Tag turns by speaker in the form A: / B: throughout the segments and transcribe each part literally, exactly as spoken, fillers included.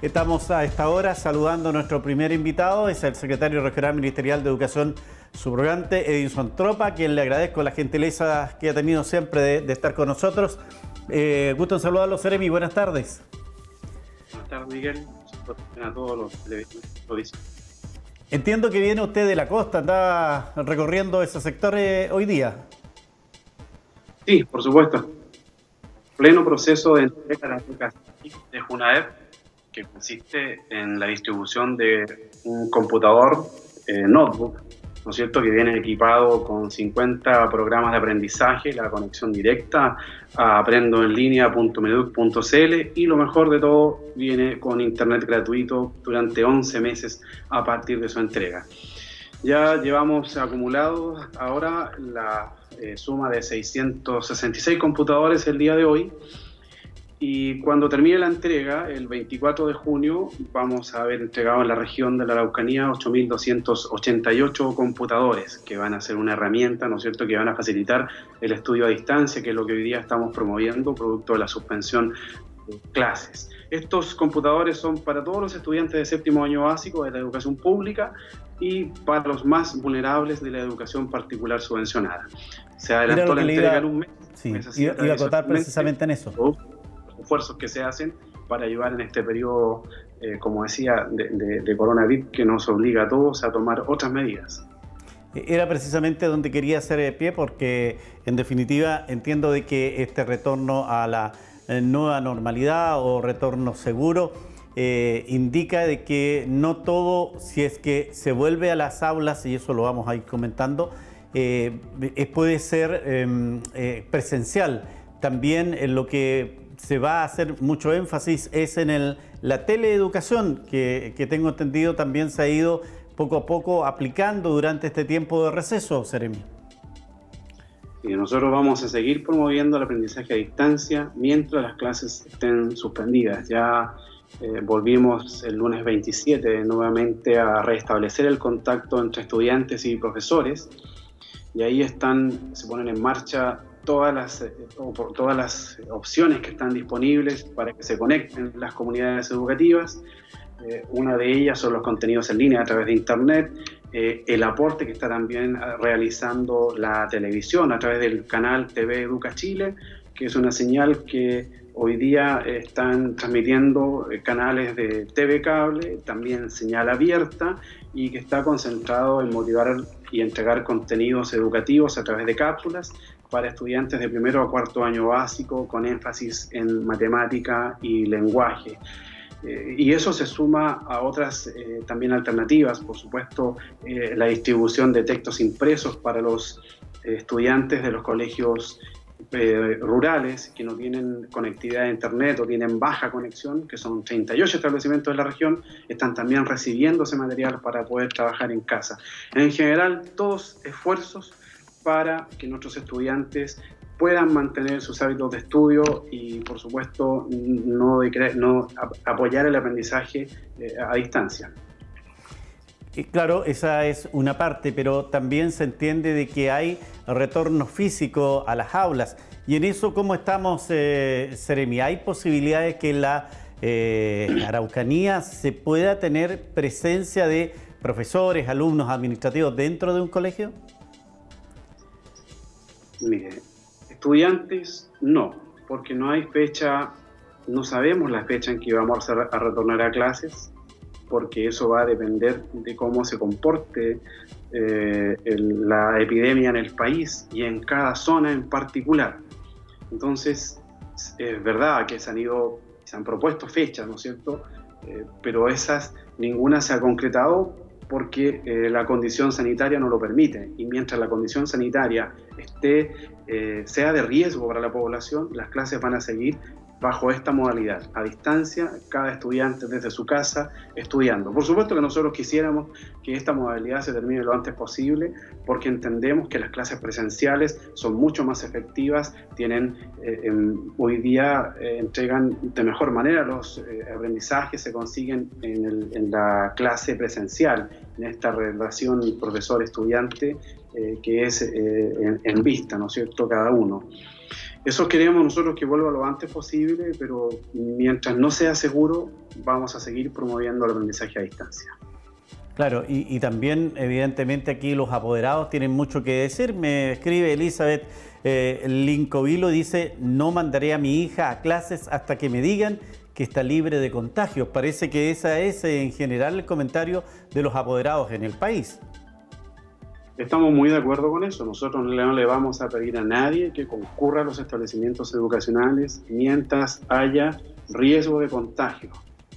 A: Estamos a esta hora saludando a nuestro primer invitado, es el secretario regional ministerial de Educación subrogante, Edinson Tropa, a quien le agradezco la gentileza que ha tenido siempre de, de estar con nosotros. Eh, gusto en saludarlo, Seremi, buenas tardes.
B: Buenas tardes, Miguel. A todos los televidentes.
A: Entiendo que viene usted de la costa, anda recorriendo ese sector eh, hoy día.
B: Sí, por supuesto. Pleno proceso de entrega de las becas de Junaed, que consiste en la distribución de un computador eh, notebook, ¿no es cierto?, que viene equipado con cincuenta programas de aprendizaje, la conexión directa a aprendo en línea punto meduc punto cl, y lo mejor de todo, viene con internet gratuito durante once meses a partir de su entrega. Ya llevamos acumulados ahora la eh, suma de seiscientos sesenta y seis computadores el día de hoy, y cuando termine la entrega, el veinticuatro de junio, vamos a haber entregado en la región de la Araucanía ocho mil doscientos ochenta y ocho computadores, que van a ser una herramienta, ¿no es cierto?, que van a facilitar el estudio a distancia, que es lo que hoy día estamos promoviendo, producto de la suspensión de clases. Estos computadores son para todos los estudiantes de séptimo año básico de la educación pública y para los más vulnerables de la educación particular subvencionada. Se adelantó la entrega iba, en un mes.
A: Sí, iba, iba a acotar precisamente en eso.
B: Esfuerzos que se hacen para ayudar en este periodo, eh, como decía, de, de, de coronavirus, que nos obliga a todos a tomar otras medidas.
A: Era precisamente donde quería hacer pie, porque en definitiva entiendo de que este retorno a la nueva normalidad o retorno seguro eh, indica de que no todo, si es que se vuelve a las aulas, y eso lo vamos a ir comentando, eh, puede ser eh, eh, presencial. También en lo que se va a hacer mucho énfasis es en el, la teleeducación, que, que tengo entendido también se ha ido poco a poco aplicando durante este tiempo de receso, Seremi.
B: Sí, nosotros vamos a seguir promoviendo el aprendizaje a distancia mientras las clases estén suspendidas. Ya eh, volvimos el lunes veintisiete nuevamente a restablecer el contacto entre estudiantes y profesores, y ahí están, se ponen en marcha todas las, por todas las opciones que están disponibles para que se conecten las comunidades educativas. Eh, una de ellas son los contenidos en línea a través de Internet, eh, el aporte que está también realizando la televisión a través del canal T V Educa Chile, que es una señal que hoy día están transmitiendo canales de T V cable, también señal abierta, y que está concentrado en motivar y entregar contenidos educativos a través de cápsulas para estudiantes de primero a cuarto año básico, con énfasis en matemática y lenguaje. Eh, y eso se suma a otras eh, también alternativas, por supuesto, eh, la distribución de textos impresos para los eh, estudiantes de los colegios eh, rurales que no tienen conectividad a internet o tienen baja conexión, que son treinta y ocho establecimientos de la región, están también recibiendo ese material para poder trabajar en casa. En general, todos esfuerzos para que nuestros estudiantes puedan mantener sus hábitos de estudio y, por supuesto, no, no apoyar el aprendizaje eh, a distancia.
A: Claro, esa es una parte, pero también se entiende de que hay retorno físico a las aulas. Y en eso, ¿cómo estamos, eh, Seremi? ¿Hay posibilidades que en la eh, Araucanía se pueda tener presencia de profesores, alumnos, administrativos dentro de un colegio?
B: Mire, estudiantes no, porque no hay fecha, no sabemos la fecha en que vamos a, a retornar a clases, porque eso va a depender de cómo se comporte eh, el, la epidemia en el país y en cada zona en particular. Entonces, es verdad que se han ido, se han propuesto fechas, ¿no es cierto? Eh, pero esas, ninguna se ha concretado porque eh, la condición sanitaria no lo permite, y mientras la condición sanitaria esté, eh, sea de riesgo para la población, las clases van a seguir bajo esta modalidad, a distancia, cada estudiante desde su casa estudiando. Por supuesto que nosotros quisiéramos que esta modalidad se termine lo antes posible, porque entendemos que las clases presenciales son mucho más efectivas, tienen, eh, en, hoy día eh, entregan de mejor manera los eh, aprendizajes, se consiguen en, el, en la clase presencial, en esta relación profesor-estudiante eh, que es eh, en, en vista, ¿no es cierto?, cada uno. Eso queremos nosotros que vuelva lo antes posible, pero mientras no sea seguro, vamos a seguir promoviendo el aprendizaje a distancia.
A: Claro, y, y también evidentemente aquí los apoderados tienen mucho que decir. Me escribe Elizabeth eh, Lincovilo, dice: no mandaré a mi hija a clases hasta que me digan que está libre de contagios. Parece que ese es en general el comentario de los apoderados en el país.
B: Estamos muy de acuerdo con eso. Nosotros no le vamos a pedir a nadie que concurra a los establecimientos educacionales mientras haya riesgo de contagio,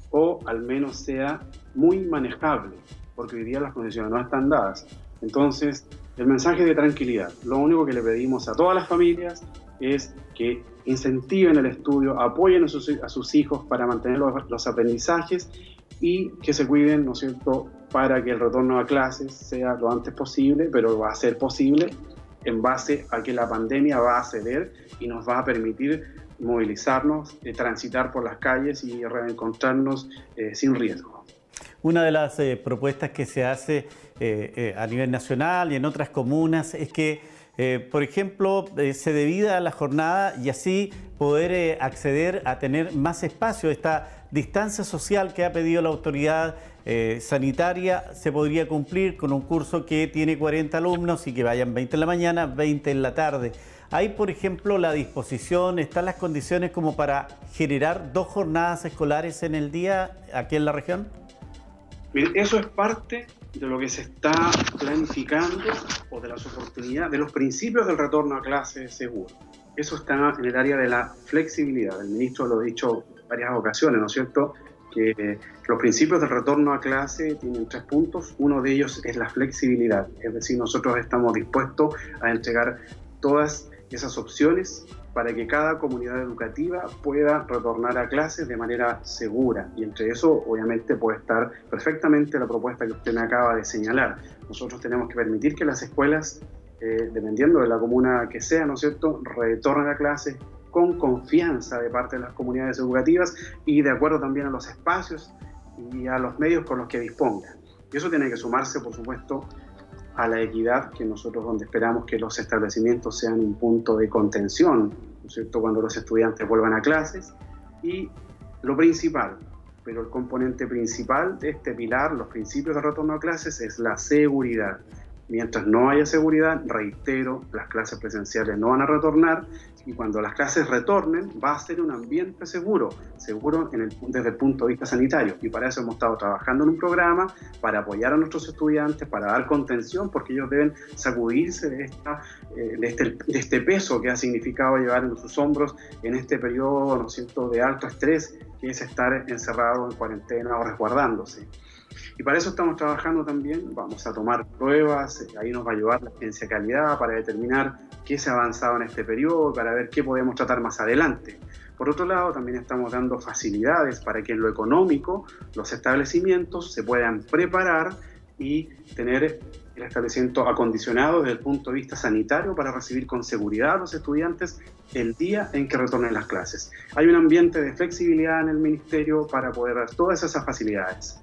B: o al menos sea muy manejable, porque hoy día las condiciones no están dadas. Entonces, el mensaje de tranquilidad. Lo único que le pedimos a todas las familias es que incentiven el estudio, apoyen a sus, a sus hijos para mantener los, los aprendizajes y que se cuiden, ¿no es cierto?, para que el retorno a clases sea lo antes posible, pero va a ser posible en base a que la pandemia va a ceder y nos va a permitir movilizarnos, eh, transitar por las calles y reencontrarnos eh, sin riesgo.
A: Una de las eh, propuestas que se hace eh, eh, a nivel nacional y en otras comunas es que, eh, por ejemplo, eh, se divida la jornada y así poder eh, acceder a tener más espacio. Esta distancia social que ha pedido la autoridad eh, sanitaria se podría cumplir con un curso que tiene cuarenta alumnos y que vayan veinte en la mañana, veinte en la tarde. ¿Hay, por ejemplo, la disposición, están las condiciones como para generar dos jornadas escolares en el día aquí en la región?
B: Miren, eso es parte de lo que se está planificando o de las oportunidades, de los principios del retorno a clases seguro. Eso está en el área de la flexibilidad. El ministro lo ha dicho en varias ocasiones, ¿no es cierto?, que los principios del retorno a clase tienen tres puntos. Uno de ellos es la flexibilidad, es decir, nosotros estamos dispuestos a entregar todas esas opciones para que cada comunidad educativa pueda retornar a clases de manera segura. Y entre eso, obviamente, puede estar perfectamente la propuesta que usted me acaba de señalar. Nosotros tenemos que permitir que las escuelas, eh, dependiendo de la comuna que sea, ¿no es cierto?, retornen a clases con confianza de parte de las comunidades educativas y de acuerdo también a los espacios y a los medios con los que dispongan. Y eso tiene que sumarse, por supuesto, a la equidad, que nosotros donde esperamos que los establecimientos sean un punto de contención, ¿no es cierto?, cuando los estudiantes vuelvan a clases. Y lo principal, pero el componente principal de este pilar, los principios de retorno a clases, es la seguridad. Mientras no haya seguridad, reitero, las clases presenciales no van a retornar y cuando las clases retornen va a ser un ambiente seguro, seguro en el, desde el punto de vista sanitario. Y para eso hemos estado trabajando en un programa para apoyar a nuestros estudiantes, para dar contención, porque ellos deben sacudirse de, esta, eh, de, este, de este peso que ha significado llevar en sus hombros en este periodo, ¿no es cierto?, de alto estrés, que es estar encerrado en cuarentena o resguardándose. Y para eso estamos trabajando también, vamos a tomar pruebas, ahí nos va a ayudar la agencia de calidad para determinar qué se ha avanzado en este periodo, para ver qué podemos tratar más adelante. Por otro lado, también estamos dando facilidades para que en lo económico los establecimientos se puedan preparar y tener el establecimiento acondicionado desde el punto de vista sanitario para recibir con seguridad a los estudiantes el día en que retornen las clases. Hay un ambiente de flexibilidad en el ministerio para poder dar todas esas facilidades.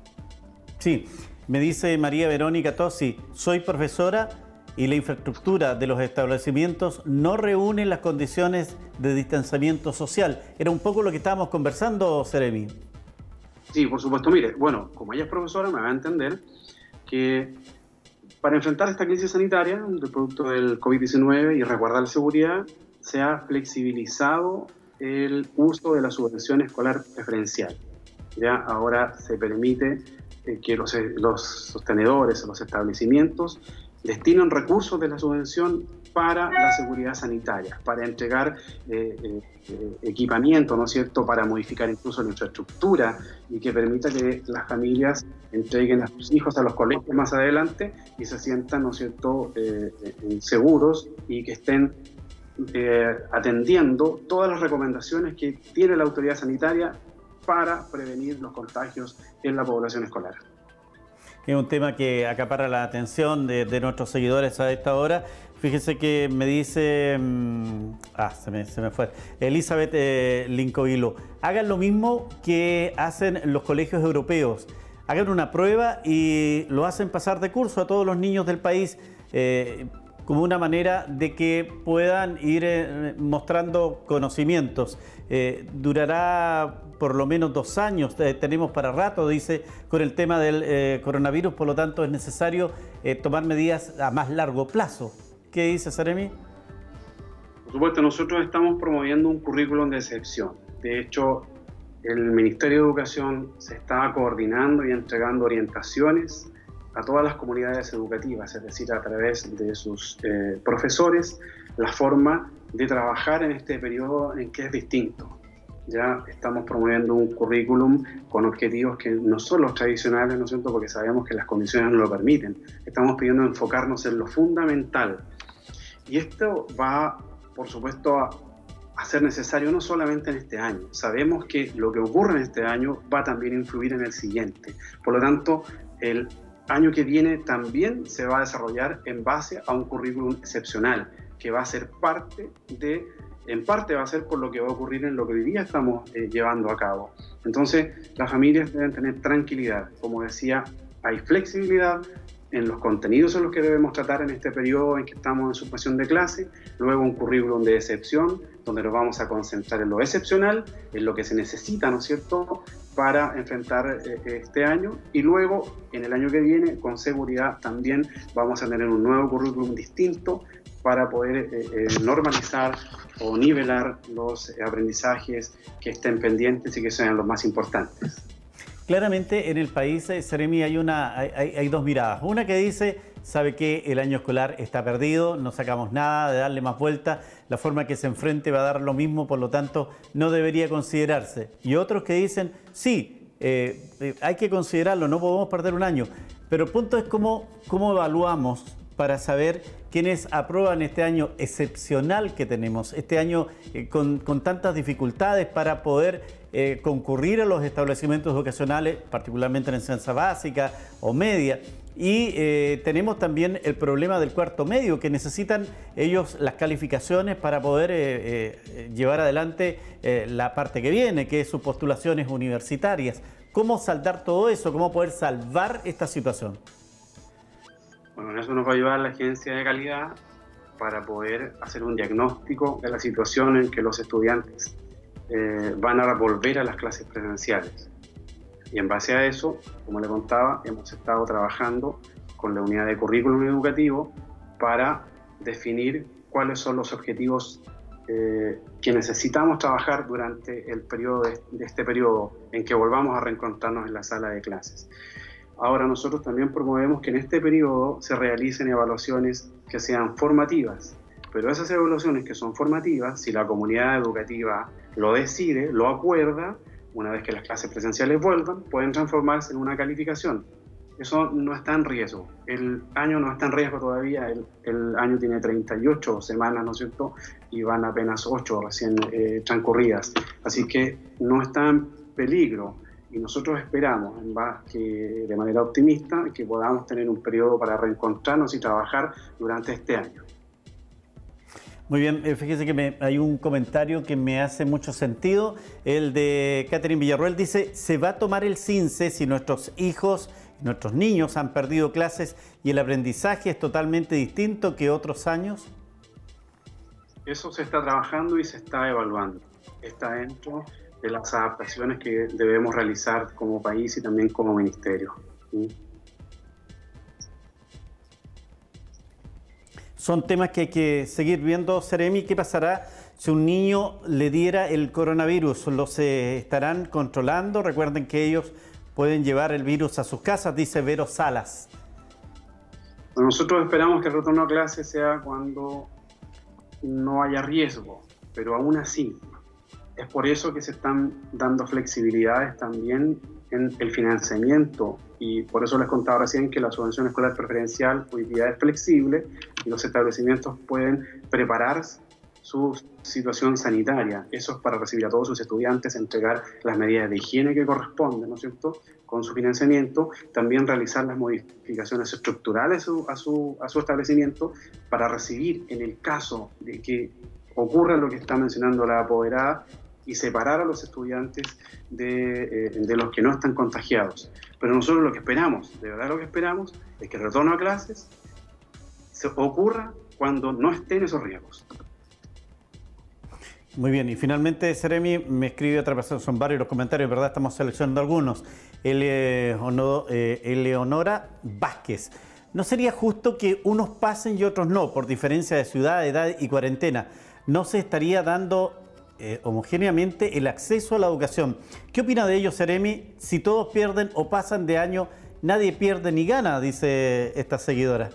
A: Sí, me dice María Verónica Tosi, soy profesora y la infraestructura de los establecimientos no reúne las condiciones de distanciamiento social. Era un poco lo que estábamos conversando, Seremi.
B: Sí, por supuesto. Mire, bueno, como ella es profesora, me va a entender que para enfrentar esta crisis sanitaria del producto del COVID diecinueve y resguardar la seguridad, se ha flexibilizado el uso de la subvención escolar preferencial. Ya ahora se permite que los, los sostenedores, los establecimientos, destinan recursos de la subvención para la seguridad sanitaria, para entregar eh, eh, equipamiento, ¿no es cierto?, para modificar incluso la infraestructura y que permita que las familias entreguen a sus hijos a los colegios más adelante y se sientan, ¿no es cierto?, eh, eh, seguros y que estén eh, atendiendo todas las recomendaciones que tiene la autoridad sanitaria para prevenir los contagios en la población escolar.
A: Es un tema que acapara la atención de, de nuestros seguidores a esta hora. Fíjese que me dice, mmm, ah, se me, se me fue, Elizabeth eh, Lincovilo, hagan lo mismo que hacen los colegios europeos. Hagan una prueba y lo hacen pasar de curso a todos los niños del país. Eh, como una manera de que puedan ir eh, mostrando conocimientos. Eh, durará por lo menos dos años, eh, tenemos para rato, dice, con el tema del eh, coronavirus, por lo tanto es necesario eh, tomar medidas a más largo plazo. ¿Qué dice Seremi?
B: Por supuesto, nosotros estamos promoviendo un currículum de excepción. De hecho, el Ministerio de Educación se está coordinando y entregando orientaciones a todas las comunidades educativas, es decir, a través de sus eh, profesores, la forma de trabajar en este periodo en que es distinto. Ya estamos promoviendo un currículum con objetivos que no son los tradicionales, ¿no es cierto?, porque sabemos que las condiciones no lo permiten. Estamos pidiendo enfocarnos en lo fundamental. Y esto va, por supuesto, a, a ser necesario no solamente en este año. Sabemos que lo que ocurre en este año va también a influir en el siguiente. Por lo tanto, el año que viene también se va a desarrollar en base a un currículum excepcional, que va a ser parte de, en parte va a ser por lo que va a ocurrir en lo que hoy día estamos eh, llevando a cabo. Entonces, las familias deben tener tranquilidad. Como decía, hay flexibilidad en los contenidos en los que debemos tratar en este periodo en que estamos en suspensión de clase, luego un currículum de excepción, donde nos vamos a concentrar en lo excepcional, en lo que se necesita, ¿no es cierto?, para enfrentar eh, este año, y luego, en el año que viene, con seguridad también vamos a tener un nuevo currículum distinto para poder eh, eh, normalizar o nivelar los eh, aprendizajes que estén pendientes y que sean los más importantes.
A: Claramente en el país, eh, Seremi, hay, una, hay, hay dos miradas. Una que dice, sabe que el año escolar está perdido, no sacamos nada de darle más vuelta, la forma que se enfrente va a dar lo mismo, por lo tanto no debería considerarse. Y otros que dicen, sí, eh, eh, hay que considerarlo, no podemos perder un año. Pero el punto es cómo, cómo evaluamos para saber quiénes aprueban este año excepcional que tenemos, este año eh, con, con tantas dificultades para poder eh, concurrir a los establecimientos educacionales, particularmente en enseñanza básica o media. Y eh, tenemos también el problema del cuarto medio, que necesitan ellos las calificaciones para poder eh, eh, llevar adelante eh, la parte que viene, que es sus postulaciones universitarias. ¿Cómo saldar todo eso? ¿Cómo poder salvar esta situación?
B: Bueno, en eso nos va a ayudar la agencia de calidad para poder hacer un diagnóstico de la situación en que los estudiantes eh, van a volver a las clases presenciales. Y en base a eso, como le contaba, hemos estado trabajando con la unidad de currículum educativo para definir cuáles son los objetivos eh, que necesitamos trabajar durante el periodo de, de este periodo en que volvamos a reencontrarnos en la sala de clases. Ahora nosotros también promovemos que en este periodo se realicen evaluaciones que sean formativas, pero esas evaluaciones que son formativas, si la comunidad educativa lo decide, lo acuerda, una vez que las clases presenciales vuelvan, pueden transformarse en una calificación. Eso no está en riesgo. El año no está en riesgo todavía. El, el año tiene treinta y ocho semanas, ¿no es cierto? Y van apenas ocho recién eh, transcurridas. Así que no está en peligro. Y nosotros esperamos, en base, que, de manera optimista, que podamos tener un periodo para reencontrarnos y trabajar durante este año.
A: Muy bien, fíjese que me, hay un comentario que me hace mucho sentido. El de Catherine Villarroel dice, ¿se va a tomar el CINCE si nuestros hijos, nuestros niños han perdido clases y el aprendizaje es totalmente distinto que otros años?
B: Eso se está trabajando y se está evaluando. Está dentro de las adaptaciones que debemos realizar como país y también como ministerio. ¿Sí?
A: Son temas que hay que seguir viendo. Seremi, ¿qué pasará si un niño le diera el coronavirus? ¿Los eh, estarán controlando? Recuerden que ellos pueden llevar el virus a sus casas, dice Vero Salas.
B: Bueno, nosotros esperamos que el retorno a clase sea cuando no haya riesgo, pero aún así, es por eso que se están dando flexibilidades también en el financiamiento, y por eso les contaba recién que la subvención escolar preferencial hoy día es flexible y los establecimientos pueden preparar su situación sanitaria. Eso es para recibir a todos sus estudiantes, entregar las medidas de higiene que corresponden, ¿no es cierto?, con su financiamiento, también realizar las modificaciones estructurales a su, a su, a su establecimiento para recibir, en el caso de que ocurra lo que está mencionando la apoderada, y separar a los estudiantes de, eh, de los que no están contagiados. Pero nosotros lo que esperamos, de verdad lo que esperamos, es que el retorno a clases se ocurra cuando no estén esos riesgos.
A: Muy bien, y finalmente, Seremi, me escribe otra persona, son varios los comentarios, ¿verdad? Estamos seleccionando algunos. Eleonora, eh, Eleonora Vázquez. ¿No sería justo que unos pasen y otros no, por diferencia de ciudad, edad y cuarentena? ¿No se estaría dando eh, homogéneamente el acceso a la educación? ¿Qué opina de ello, Seremi? Si todos pierden o pasan de año, nadie pierde ni gana, dice esta seguidora.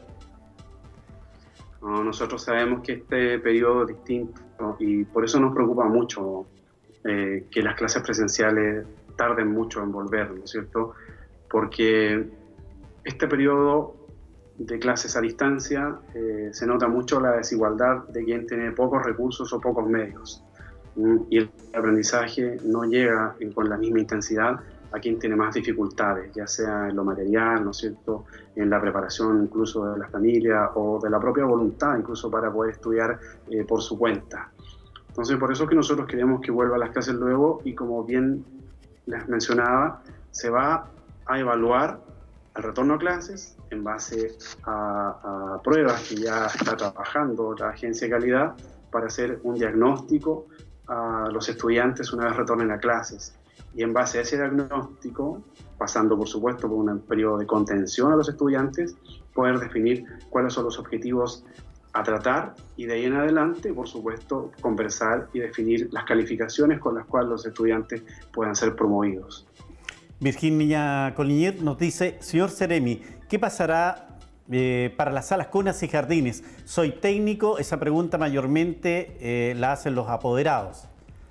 B: No, nosotros sabemos que este periodo es distinto, ¿no? Y por eso nos preocupa mucho eh, que las clases presenciales tarden mucho en volver, ¿no es cierto? Porque este periodo de clases a distancia eh, se nota mucho la desigualdad de quien tiene pocos recursos o pocos medios. ¿Mm? Y el aprendizaje no llega en, con la misma intensidad a quien tiene más dificultades, ya sea en lo material, ¿no es cierto?, en la preparación incluso de la familia o de la propia voluntad, incluso para poder estudiar eh, por su cuenta. Entonces, por eso es que nosotros queremos que vuelva a las clases luego y, como bien les mencionaba, se va a evaluar el retorno a clases en base a, a pruebas que ya está trabajando la agencia de calidad para hacer un diagnóstico a los estudiantes una vez retornen a clases. Y en base a ese diagnóstico, pasando por supuesto por un periodo de contención a los estudiantes, poder definir cuáles son los objetivos a tratar y de ahí en adelante, por supuesto, conversar y definir las calificaciones con las cuales los estudiantes puedan ser promovidos.
A: Virginia Coliñet nos dice, señor Seremi, ¿qué pasará eh, para las salas, cunas y jardines? Soy técnico, esa pregunta mayormente eh, la hacen los apoderados.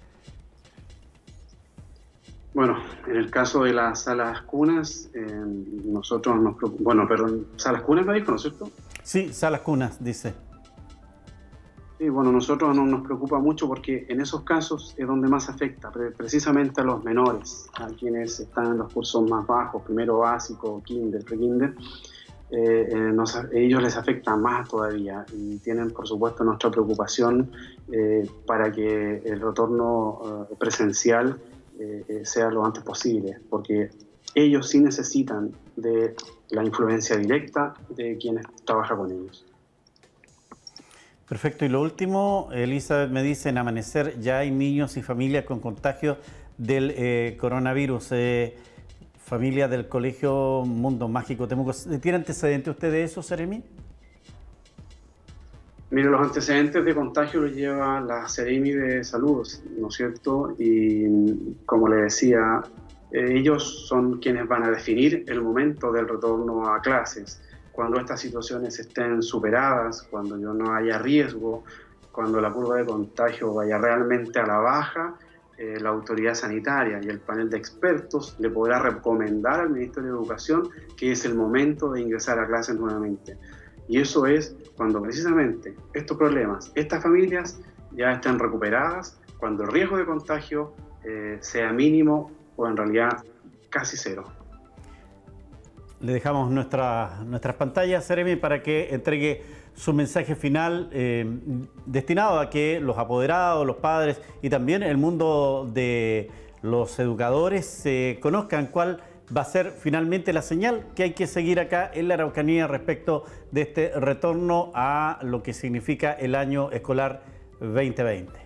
B: Bueno, en el caso de las salas cunas, eh, nosotros nos preocupamos, bueno, perdón, salas cunas me dijo, ¿no es cierto?
A: Sí, salas cunas, dice.
B: Sí, bueno, nosotros no nos preocupa mucho porque en esos casos es donde más afecta, precisamente a los menores, a quienes están en los cursos más bajos, primero básico, kinder, pre-kinder, eh, eh, nos, a ellos les afecta más todavía y tienen, por supuesto, nuestra preocupación eh, para que el retorno eh, presencial Eh, sea lo antes posible, porque ellos sí necesitan de la influencia directa de quienes trabajan con ellos.
A: Perfecto. Y lo último, Elizabeth me dice, en Amanecer ya hay niños y familias con contagios del eh, coronavirus. Eh, familia del Colegio Mundo Mágico Temuco. ¿Tiene antecedente usted de eso, Seremi?
B: Mire, los antecedentes de contagio los lleva la Seremi de Salud, ¿no es cierto? Y como le decía, eh, ellos son quienes van a definir el momento del retorno a clases. Cuando estas situaciones estén superadas, cuando ya no haya riesgo, cuando la curva de contagio vaya realmente a la baja, eh, la autoridad sanitaria y el panel de expertos le podrá recomendar al Ministerio de Educación que es el momento de ingresar a clases nuevamente. Y eso es cuando precisamente estos problemas, estas familias ya están recuperadas, cuando el riesgo de contagio eh, sea mínimo o en realidad casi cero.
A: Le dejamos nuestra, nuestras pantallas, Seremi, para que entregue su mensaje final eh, destinado a que los apoderados, los padres y también el mundo de los educadores eh, conozcan cuál va a ser finalmente la señal que hay que seguir acá en la Araucanía respecto de este retorno a lo que significa el año escolar veinte veinte.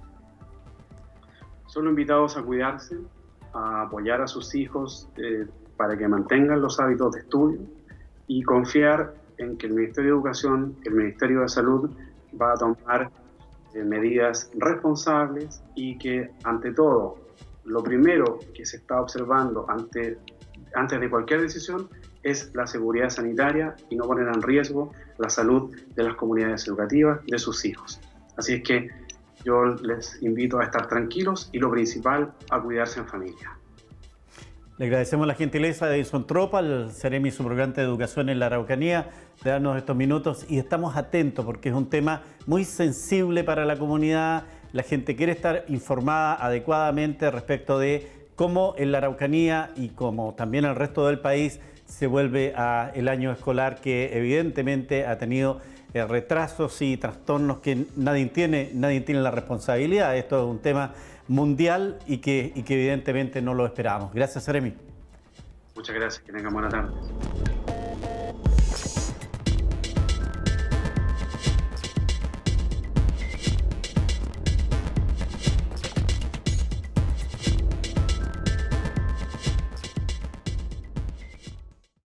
B: Son invitados a cuidarse, a apoyar a sus hijos eh, para que mantengan los hábitos de estudio y confiar en que el Ministerio de Educación, el Ministerio de Salud va a tomar eh, medidas responsables y que ante todo lo primero que se está observando ante, antes de cualquier decisión es la seguridad sanitaria y no poner en riesgo la salud de las comunidades educativas, de sus hijos. Así es que yo les invito a estar tranquilos y lo principal, a cuidarse en familia.
A: Le agradecemos la gentileza de Edison Tropa, el Seremi subrogante de Educación en la Araucanía, de darnos estos minutos y estamos atentos porque es un tema muy sensible para la comunidad. La gente quiere estar informada adecuadamente respecto de cómo en la Araucanía y como también el resto del país se vuelve a el año escolar que evidentemente ha tenido eh, retrasos y trastornos que nadie tiene, nadie tiene la responsabilidad. Esto es un tema mundial y que, y que evidentemente no lo esperábamos. Gracias, Seremi.
B: Muchas gracias, que tengan buena tarde.